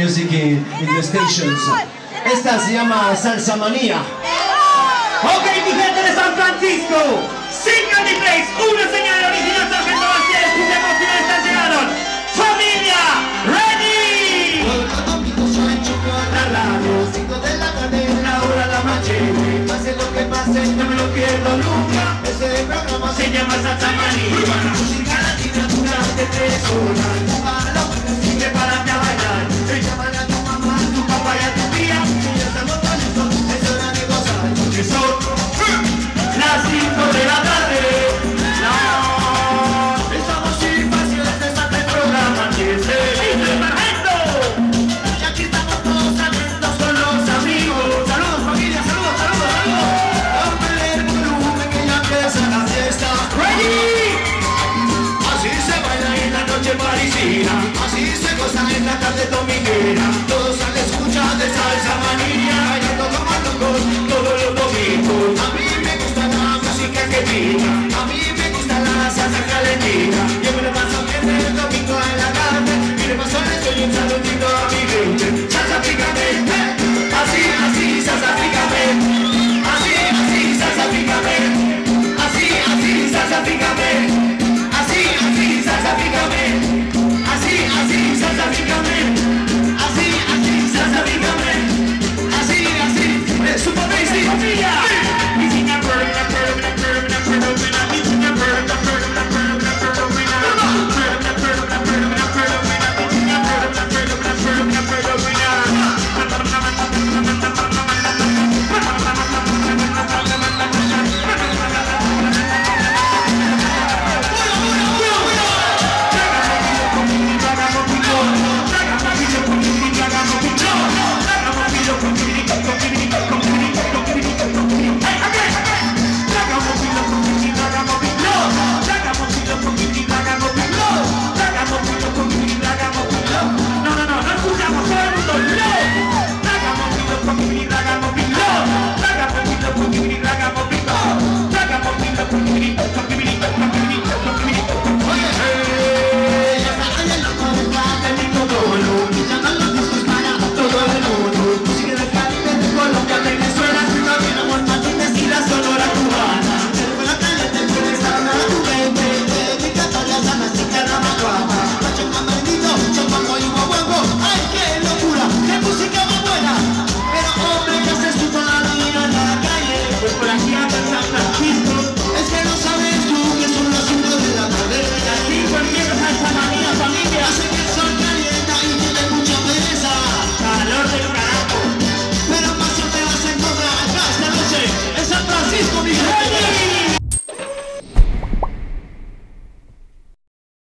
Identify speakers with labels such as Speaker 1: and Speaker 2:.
Speaker 1: music in the stations. Esta se llama Salsa Manía.
Speaker 2: Ok, mi gente de San Francisco, sigan mi place, una señal original Sargento Vázquez, y de Continental llegaron. ¡Familia! ¡Ready! La radio, 5 de la tarde, la hora la machete. Pase lo que pase, no me lo pierdo nunca. Ese programa se llama Salsa Manía. Música latina durante 3 horas. Prepárate a bailar. Llámale a tu mamá, a tu papá y a tu tía. Que ya estamos con esto, es hora de gozar. Porque son las 5 de la tarde. Estamos sin pasiones de este programa que es el Sargento. Y aquí estamos todos atentos con los amigos. Saludos familia, saludos, saludos, saludos. Póngale el volumen que ya empieza la fiesta. Ready. Así se baila en la noche parisina, así se goza en la tarde dominguera.